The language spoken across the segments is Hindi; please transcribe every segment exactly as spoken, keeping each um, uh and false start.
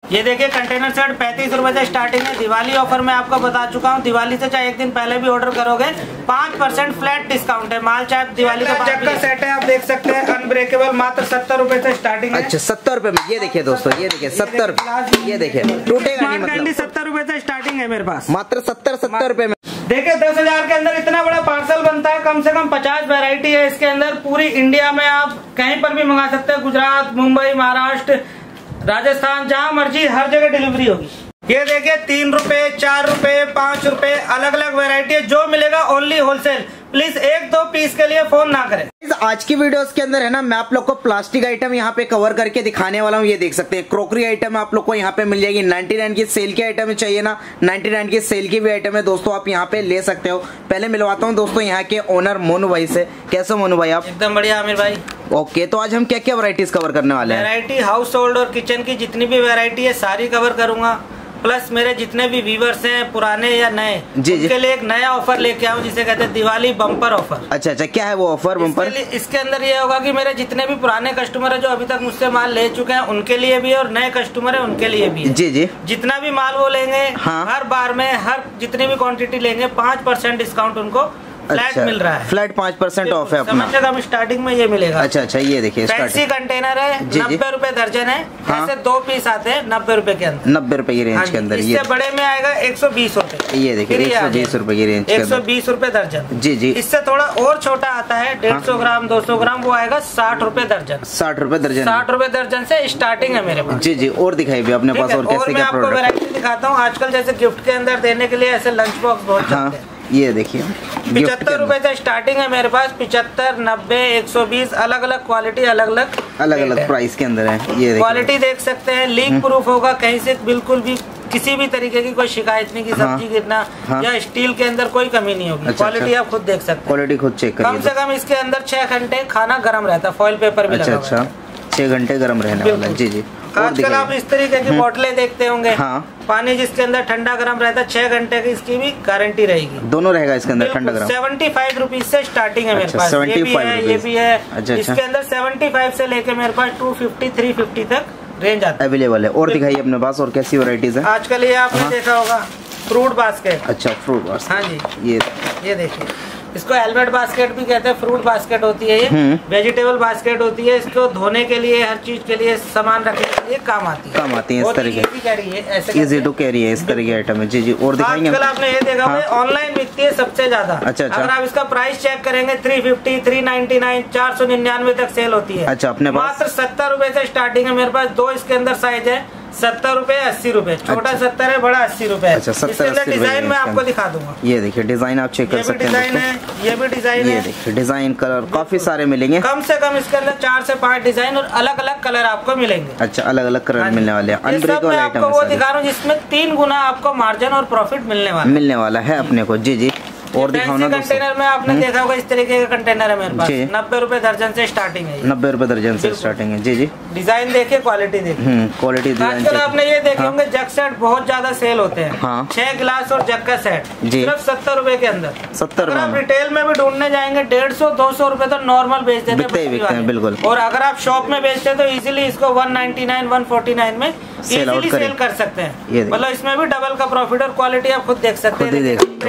ये देखिए कंटेनर सेट पैंतीस रुपए से स्टार्टिंग है। दिवाली ऑफर में आपको बता चुका हूँ, दिवाली से चाहे एक दिन पहले भी ऑर्डर करोगे पाँच परसेंट फ्लैट डिस्काउंट है। माल चाहे दिवाली का जग का सेट है, आप देख सकते हैं अनब्रेकेबल, मात्र सत्तर रुपए से स्टार्टिंग है। अच्छा सत्तर रुपए में, ये देखिए दोस्तों, ये देखिए सत्तर, ये देखिए टूटेगा नहीं, मतलब सत्तर रुपए से स्टार्टिंग है मेरे पास, मात्र सत्तर सत्तर रुपए में। देखिए दस हजार के अंदर इतना बड़ा पार्सल बनता है, कम से कम पचास वैरायटी है इसके अंदर। पूरी इंडिया में आप कहीं पर भी मंगा सकते हैं, गुजरात, मुंबई, महाराष्ट्र, राजस्थान, जहां मर्जी हर जगह डिलीवरी होगी। ये देखिए तीन रुपए, चार रुपए, पाँच रुपए, अलग अलग वैरायटी है, जो मिलेगा ओनली होलसेल। प्लीज एक दो पीस के लिए फोन ना करें। आज की वीडियोस के अंदर है ना, मैं आप लोग को प्लास्टिक आइटम यहाँ पे कवर करके दिखाने वाला हूँ। ये देख सकते हैं क्रोकरी आइटम आप लोग को यहाँ पे मिल जाएगी। निन्यानवे की सेल की आइटम चाहिए ना, निन्यानवे की सेल की भी आइटम है दोस्तों, आप यहाँ पे ले सकते हो। पहले मिलवाता हूँ दोस्तों यहाँ के ओनर मोनू भाई से। कैसे मोनू भाई आप? एकदम बढ़िया आमिर भाई। ओके, तो आज हम क्या क्या वैरायटीज कवर करने वाले हैं? वैरायटी हाउस होल्ड और किचन की जितनी भी वैरायटी है सारी कवर करूंगा। प्लस मेरे जितने भी व्यूवर्स हैं पुराने या नए, उनके लिए एक नया ऑफर लेके आऊँ जिसे कहते हैं दिवाली बम्पर ऑफर। अच्छा अच्छा, क्या है वो ऑफर बम्पर? इसके, इसके अंदर ये होगा कि मेरे जितने भी पुराने कस्टमर है जो अभी तक मुझसे माल ले चुके हैं उनके लिए भी है, और नए कस्टमर है उनके लिए भी है। जी जी, जितना भी माल वो लेंगे, हाँ। हर बार में हर जितनी भी क्वांटिटी लेंगे पाँच परसेंट डिस्काउंट उनको फ्लैट अच्छा, मिल रहा है। फ्लैट पाँच परसेंट ऑफ है अपना। हम स्टार्टिंग में ये मिलेगा। अच्छा अच्छा, ये देखिए फैंसी कंटेनर है, नब्बे रुपए दर्जन है। हाँ? ऐसे दो पीस आते हैं नब्बे रुपए के अंदर, नब्बे रुपए की रेंज हाँ के अंदर। इससे बड़े में आएगा एक सौ बीस रुपए। ये देखिए एक सौ बीस रुपए की रेंज, एक सौ बीस रुपए दर्जन। जी जी, इससे थोड़ा और छोटा आता है डेढ़ सौ ग्राम, दो सौ ग्राम, वो आएगा साठ रुपए दर्जन। साठ रुपए दर्जन, साठ रुपए दर्जन से स्टार्टिंग है मेरे पास। जी जी, और दिखाई भी अपने पास और कैसे क्या प्रोडक्ट वैरायटी दिखाता हूँ। आजकल जैसे गिफ्ट के अंदर देने के लिए ऐसे लंच बॉक्स बहुत चलते हैं। ये देखिए पिछहत्तर रुपए से स्टार्टिंग है मेरे पास, पिछहत्तर, नब्बे, एक सौ बीस, अलग अलग क्वालिटी, अलग अलग अलग अलग प्राइस के अंदर है। ये क्वालिटी देख सकते हैं, लीक प्रूफ होगा, कहीं से बिल्कुल भी किसी भी तरीके की कोई शिकायत नहीं की सब्जी हाँ, गिरना हाँ, या स्टील के अंदर कोई कमी नहीं होगी। अच्छा, क्वालिटी अच्छा, आप खुद देख सकते हैं, क्वालिटी खुद चेक करिए। कम से कम इसके अंदर छह घंटे खाना गर्म रहता है, फॉइल पेपर भी लगा हुआ है। अच्छा, छह घंटे गर्म रहने वाला है। जी जी, आजकल आप इस तरीके की बोतलें देखते होंगे, हाँ। पानी जिसके अंदर ठंडा गर्म रहता है, छह घंटे की इसकी भी गारंटी रहेगी। दोनों रहेगा इसके अंदर ठंडा गर्म। सेवेंटी फाइव रुपीज से स्टार्टिंग है मेरे पास, ये भी है, ये भी है। अच्छा, इसके अंदर सेवेंटी फाइव से लेके मेरे पास टू फिफ्टी, थ्री फिफ्टी तक रेंज आता है, अवेलेबल है। और दिखाइए अपने पास और कैसी वैरायटीज है आजकल। ये आपने देखा होगा फ्रूट बास्केट। अच्छा, फ्रूट बास्केट, हाँ जी। ये ये देखिए, इसको हेलमेट बास्केट भी कहते हैं। फ्रूट बास्केट होती है ये, वेजिटेबल बास्केट होती है। इसको धोने के लिए, हर चीज के लिए, सामान रखने के लिए काम आती है, काम आती है। इस तरीके इजी टू कैरी है, इस तरह की आइटम है। जी जी, और दिखाएंगे। आजकल आपने ये देखा हाँ? ऑनलाइन बिकती है सबसे ज्यादा। अच्छा अच्छा, अगर आप इसका प्राइस चेक करेंगे three fifty, three ninety nine, चार सौ निन्यानवे तक सेल होती है। अच्छा, अपने मात्र सत्तर रुपए से स्टार्टिंग है मेरे पास। दो इसके अंदर साइज है, सत्तर रुपए, अस्सी रुपए। छोटा सत्तर है, बड़ा अस्सी रुपए। अच्छा, इसके अंदर डिजाइन मैं आपको दिखा दूंगा। ये देखिए डिजाइन आप चेक कर सकते हैं। डिजाइन है, ये भी डिजाइन है। ये देखिए डिजाइन, कलर काफी सारे मिलेंगे। कम से कम इसके अंदर चार से पाँच डिजाइन और अलग अलग कलर आपको मिलेंगे। अच्छा, अलग अलग कलर मिलने वाले हैं। अनब्रेकेबल आइटम वो दिखा रहा हूँ जिसमें तीन गुना आपको मार्जिन और प्रॉफिट मिलने वाला मिलने वाला है अपने को। जी जी, और दिखाओ ना। कंटेनर में आपने देखा होगा इस तरीके का कंटेनर है मेरे पास, नब्बे रुपए दर्जन से स्टार्टिंग है। नब्बे रुपए दर्जन से स्टार्टिंग है। जी जी, डिजाइन देखिए, क्वालिटी देखिए, क्वालिटी। आजकल आपने ये देखे होंगे जग सेट बहुत ज्यादा सेल होते हैं। हाँ। छह गिलास और जग का सेट सिर्फ सत्तर रुपए के अंदर। सत्तर आप रिटेल में भी ढूंढने जाएंगे डेढ़ सौ, दो सौ रुपए तो नॉर्मल बेच देते हैं, बिल्कुल। और अगर आप शॉप में बेचते हैं तो इजीली इसको one ninety nine, one forty nine में इजीली सेल कर सकते हैं। मतलब इसमें भी डबल का प्रॉफिट और क्वालिटी आप खुद देख सकते हैं।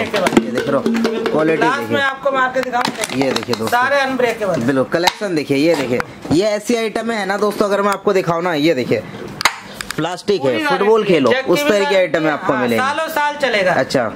देख लो क्वालिटी, मैं आपको मार के दिखाऊं। ये देखिए दोस्तों, सारे अनब्रेकेबल बिल्कुल कलेक्शन देखिए। ये देखिए, ये ऐसी आइटम है ना दोस्तों, अगर मैं आपको दिखाऊं ना, ये देखिए प्लास्टिक है, फुटबॉल खेलो उस तरह की आइटम है आपको मिलेगी, सालों साल चलेगा। अच्छा,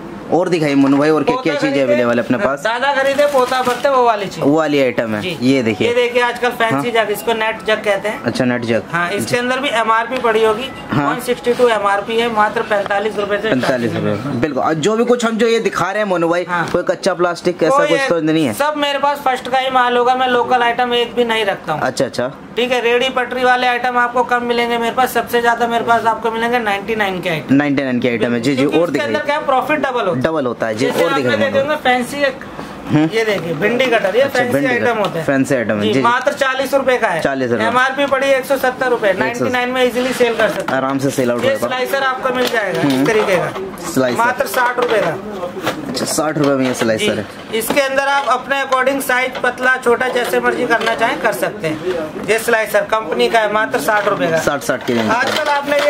और दिखाइए मोनू भाई, और क्या क्या चीज अवेलेबल है अपने पास? दादा खरीदे पोता भरते वो वाली चीज, वो वाली आइटम है। ये देखिए, ये देखिए आजकल फैंसी जग, इसको नेट जग कहते हैं। अच्छा, नेट जग। हाँ, इसके अंदर भी एमआरपी पड़ी होगी, वन सिक्सटी टू एमआरपी है, मात्र पैंतालीस रुपए से पैंतालीस रुपए बिल्कुल। जो भी कुछ हम जो ये दिखा रहे हैं मोनू भाई, कोई कच्चा प्लास्टिक ऐसा कुछ तो नहीं है? सब मेरे पास फर्स्ट का ही माल होगा, मैं लोकल आइटम एक भी नहीं रखता हूँ। अच्छा अच्छा, ठीक है। रेडी पटरी वाले आइटम आपको कम मिलेंगे मेरे पास, सबसे ज्यादा मेरे पास आपको मिलेंगे नाइन्टी नाइन के आइटम। नाइन्टी नाइन के आइटम है। जी जी, और दिखाइए, क्या प्रॉफिट डबल होता है, डबल होता है जी। और दिखाएंगे फैंसी, ये देखिए भिंडी कटर, ये अच्छा, फैंसी आइटम होता है, फैंसी आइटम है जी। मात्र चालीस रुपए का है, चालीस रुपए। एमआरपी पड़ी एक सौ सत्तर रुपए, नाइन्टी नाइन में इजीली सेल कर सकते हैं, आराम से सेल आउट होगा। स्लाइसर आपको मिल जाएगा इस तरीके का, स्लाइसर मात्र साठ रुपए का। अच्छा, साठ रुपए में ये स्लाइसर है। इसके अंदर आप अपने अकॉर्डिंग साइज पतला छोटा जैसे मर्जी करना चाहें कर सकते हैं। ये स्लाइसर कंपनी का है, मात्र साठ रुपए का। साठ साठ के। आजकल आपने ये देखा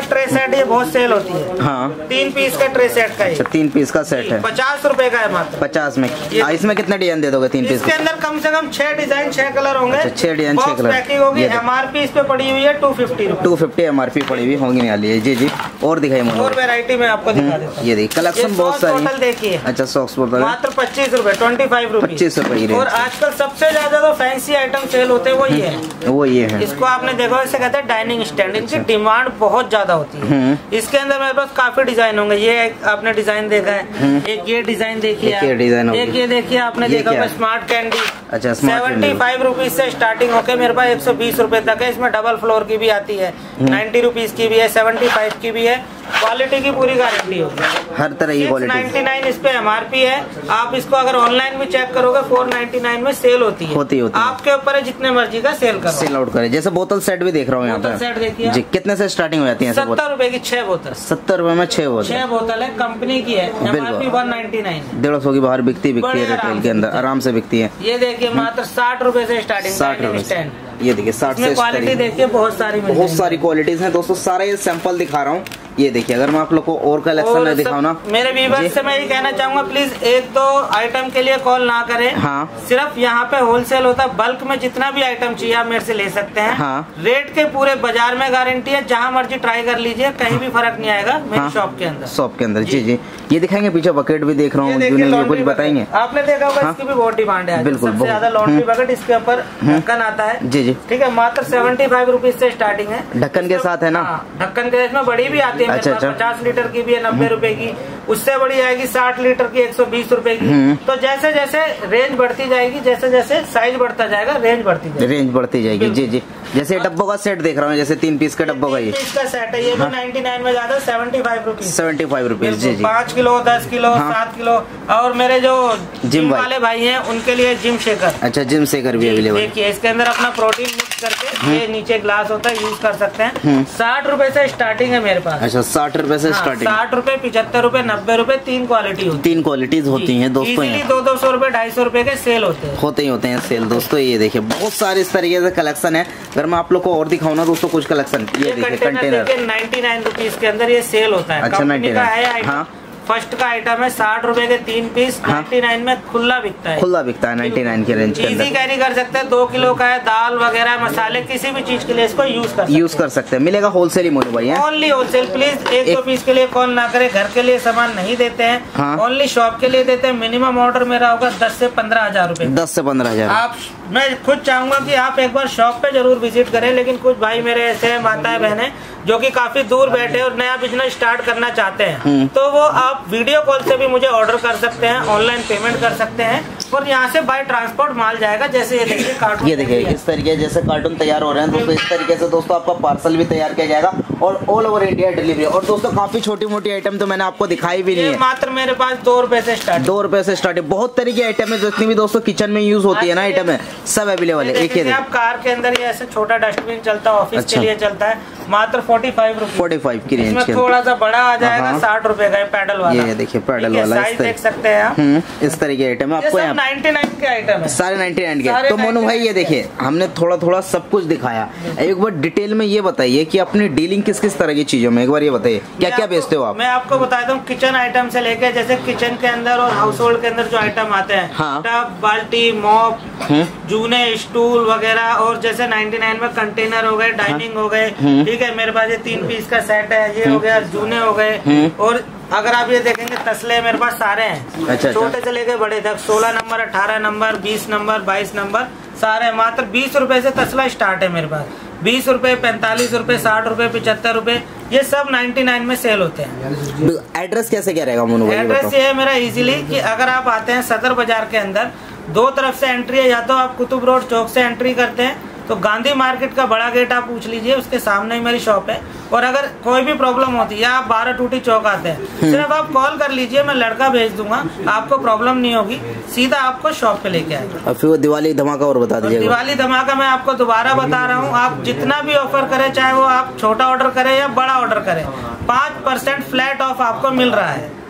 ट्रे सेट ये बहुत सेल होती है। हाँ, तीन पीस का ट्रे सेट का, अच्छा तीन पीस का सेट है, पचास रुपए का है मात्र। पचास में इसमें कितने डिजाइन दे दोगे तीन पीस? इसके अंदर कम से कम छह डिजाइन छह कलर होंगे। अच्छा, छह डिजाइन छह कलर। पैकिंग होगी। एमआरपी इस पे पड़ी हुई है two fifty two fifty MRP पड़ी हुई होगी वाली है। जी जी, और दिखाई मुझे और वैरायटी में आपको दिखा देता हूं। ये देखिए कलेक्शन बहुत सारी। देखिए, अच्छा सॉक्स बोतल मात्र पच्चीस रूपए, ट्वेंटी फाइव रूपए, पच्चीस रूपए। और आजकल सबसे ज्यादा जो फैंसी आइटम सेल होते हैं वो ये है, वो ये है। इसको आपने देखो, इसे कहते हैं डाइनिंग स्टैंड। इनकी डिमांड बहुत ज्यादा होती है। इसके अंदर मेरे पास काफी डिजाइन होंगे। ये आपने डिजाइन देखा है, एक ये डिजाइन देखिए, एक ये देखिए आपने देखा स्मार्ट कैंडी। अच्छा, सेवेंटी फाइव रुपीज से स्टार्टिंग होकर मेरे पास एक सौ बीस रूपए तक है। इसमें डबल फ्लोर की भी आती है, नाइन्टी रुपीज की भी है, सेवेंटी फाइव की भी है। क्वालिटी की पूरी गारंटी होगी, हर तरह की क्वालिटी। नाइन्टी नाइन इस पे एमआरपी है। आप इसको अगर ऑनलाइन भी चेक करोगे फोर नाइन्टी नाइन में सेल होती है। होती होती आपके ऊपर है, जितने मर्जी का सेल करो, सेल आउट करे। जैसे बोतल सेट भी देख रहा हूँ यहाँ पे, सेट देखिए जी, कितने से स्टार्टिंग हो जाती है? सत्तर रुपए की छह बोतल। सत्तर रुपए में छह बोतल, छह बोतल है, कंपनी की है, एमआरपी वन नाइन्टी नाइन। डेढ़ सौ की बाहर बिकती बिकती है, रिटेल के अंदर आराम से बिकती है। ये देखिए मात्र साठ रुपए से स्टार्टिंग, साठ रुपए। ये देखिए साठ से क्वालिटी देखिए, बहुत सारी बहुत सारी क्वालिटीज हैं दोस्तों। सारा ये सैंपल दिखा रहा हूँ। ये देखिए, अगर मैं आप लोग को और कलेक्शन में दिखाऊं ना, मेरे व्यूअर्स से मैं ये कहना चाहूंगा, प्लीज एक दो आइटम के लिए कॉल ना करें। हाँ, सिर्फ यहाँ पे होलसेल होता है। बल्क में जितना भी आइटम चाहिए आप मेरे से ले सकते हैं। हाँ, रेट के पूरे बाजार में गारंटी है, जहाँ मर्जी ट्राई कर लीजिए, कहीं भी फर्क नहीं आएगा मेरी शॉप के अंदर। शॉप के अंदर जी जी। ये दिखाएंगे, पीछे बकेट भी देख रहा हूँ, कुछ बताएंगे? आपने देखा होगा, इसकी भी बहुत डिमांड है। बिल्कुल, सबसे ज्यादा लॉन्ड्री बकेट इसके ऊपर ढक्कन आता है। जी जी, ठीक है, मात्र सेवेंटी फाइव रुपीज से स्टार्टिंग है। ढक्कन के साथ है ना? ढक्कन के इसमें बड़ी भी आती है, पचास लीटर की भी है, नब्बे रुपए की। उससे बड़ी आएगी साठ लीटर की, एक सौ बीस रुपए की। तो जैसे जैसे रेंज बढ़ती जाएगी, जैसे जैसे साइज बढ़ता जाएगा, रेंज बढ़ती जाएगी, रेंज बढ़ती जाएगी। जी जी, जैसे डब्बों का सेट देख रहा हूँ, जैसे तीन पीस का डब्बों का, ये इसका सेट है, ये भी नाइन्टी नाइन में ज्यादा seventy five rupees seventy five rupees जी जी। पाँच किलो, दस किलो, सात किलो। और मेरे जो जिम वाले भाई हैं उनके लिए जिम शेकर। अच्छा, जिम शेकर भी अवेलेबल। देखिए, इसके अंदर अपना प्रोटीन मिक्स करके, ये नीचे ग्लास होता है, यूज कर सकते हैं। साठ रुपए से स्टार्टिंग है मेरे पास। अच्छा, साठ रुपए से स्टार्टिंग। साठ रुपए, पिछहत्तर रुपए, नब्बे रुपए, तीन क्वालिटी होती है। तीन क्वालिटीज होती हैं दोस्तों। दो दो सौ रुपए, ढाई सौ रुपए के सेल होते हैं, होते ही होते हैं सेल दोस्तों। ये देखिए, बहुत सारे इस तरीके से कलेक्शन है। अगर मैं आप लोग को और दिखाऊं ना दोस्तों कुछ कलेक्शन, ये देखिए कंटेनर नाइन्टी नाइन रुपीज के अंदर ये सेल होता है। अच्छा, नाइन्टी नाइन। हाँ, फर्स्ट का आइटम है, साठ रुपए के तीन पीस। हाँ, नाइन्टी नाइन में खुला बिकता है, खुला बिकता है नाइन्टी नाइन के रेंज के अंदर। इजी कैरी कर सकते हैं, दो किलो का है, दाल वगैरह मसाले किसी भी चीज के लिए इसको यूज कर यूज कर सकते हैं। मिलेगा होलसेल ही मोनू भाई, ओनली होलसेल। प्लीज एक दो पीस के लिए कॉल ना करें, घर के लिए सामान नहीं देते हैं, ओनली शॉप के लिए देते हैं। मिनिमम ऑर्डर मेरा होगा दस से पंद्रह हजार रूपए। दस से पंद्रह हजार आप, मैं खुद चाहूंगा कि आप एक बार शॉप पे जरूर विजिट करें। लेकिन कुछ भाई मेरे ऐसे हैं, माताएं बहनें, जो कि काफी दूर बैठे और नया बिजनेस स्टार्ट करना चाहते हैं, तो वो आप वीडियो कॉल से भी मुझे ऑर्डर कर सकते हैं, ऑनलाइन पेमेंट कर सकते हैं, और यहाँ से बाय ट्रांसपोर्ट माल जाएगा। जैसे ये देखिए कार्टून, ये देखिए इस तरीके जैसे कार्टून तैयार हो रहे हैं दोस्तों। इस तरीके से दोस्तों आपका पार्सल भी तैयार किया जाएगा और ऑल ओवर इंडिया डिलीवरी। और दोस्तों काफी छोटी मोटी आइटम तो मैंने आपको दिखाई भी नहीं है, मात्र मेरे पास दो रुपए से स्टार्ट, दो रुपए से स्टार्ट। बहुत तरह की आइटम है, जितनी भी दोस्तों किचन में यूज होती है ना आइटम है, सब अवेलेबल है। एक आप कार के अंदर ये ऐसे छोटा डस्टबिन चलता है, ऑफिस के लिए चलता है, मात्र forty five rupees forty five की रेंज में। थोड़ा सा बड़ा आ जाएगा, साठ रुपए का पैडल वाला। ये देखिए पैडल वाला, साइज देख सकते हैं आप। इस तरह के आइटम है आपको यहाँ नाइन्टी नाइन के आइटम है, सारे नाइन्टी नाइन के। तो मोनू भाई ये देखिए, हमने थोड़ा थोड़ा सब कुछ दिखाया। एक बार डिटेल में ये बताइए कि अपनी डीलिंग किस किस तरह की चीजों में, एक बार ये बताइए क्या क्या बेचते हो आप? मैं आपको बताता हूँ, किचन आइटम से लेके, जैसे किचन के अंदर और हाउस होल्ड के अंदर जो आइटम आते हैं, टब, बाल्टी, मॉप, जूने, स्टूल वगैरह, और जैसे नाइन्टी नाइन में कंटेनर हो गए, डाइनिंग हो गए, ठीक है। मेरे पास ये तीन पीस का सेट है, ये हो गया, जूने हो गए। और अगर आप ये देखेंगे तसले मेरे पास सारे हैं, अच्छा, छोटे से लेके बड़े तक, सोलह नंबर, अठारह नंबर, बीस नंबर, बाईस नंबर, सारे मात्र बीस रुपए से तसला स्टार्ट है मेरे पास। बीस रुपए, पैंतालीस रुपए, साठ रुपए, पिछहत्तर रुपए, ये सब नाइन्टी नाइन में सेल होते हैं। एड्रेस कैसे क्या रहेगा मोनू भाई? एड्रेस ये है मेरा इजीली कि अगर आप आते हैं सदर बाजार के अंदर, दो तरफ से एंट्री है, या तो आप कुतुब रोड चौक से एंट्री करते हैं तो गांधी मार्केट का बड़ा गेट आप पूछ लीजिए, उसके सामने ही मेरी शॉप है। और अगर कोई भी प्रॉब्लम होती है, आप बारह टूटी चौक आते हैं, सिर्फ आप कॉल कर लीजिए, मैं लड़का भेज दूंगा, आपको प्रॉब्लम नहीं होगी, सीधा आपको शॉप पे लेके आएगा। और फिर वो दिवाली धमाका और बता दीजिए। दिवाली धमाका मैं आपको दोबारा बता रहा हूँ, आप जितना भी ऑफर करें, चाहे वो आप छोटा ऑर्डर करें या बड़ा ऑर्डर करें, पाँच परसेंट फ्लैट ऑफ आपको मिल रहा है।